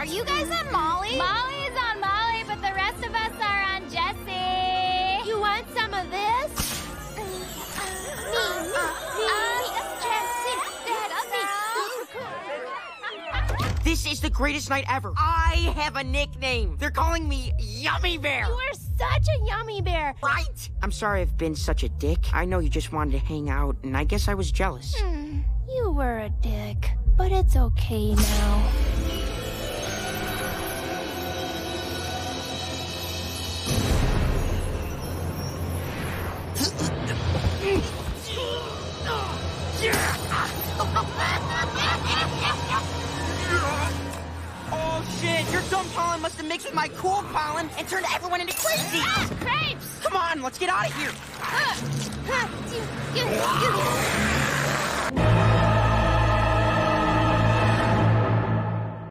you guys on Molly? Molly is on Molly, but the rest of us are on Jessie. You want some of this? This is the greatest night ever. I have a nickname. They're calling me Yummy Bear. You are such a yummy bear. Right? I'm sorry I've been such a dick. I know you just wanted to hang out, and I guess I was jealous. You were a dick, but it's okay now. Oh shit, your dumb pollen must have mixed with my cool pollen and turned everyone into crazy. Crepes! Come on, let's get out of here.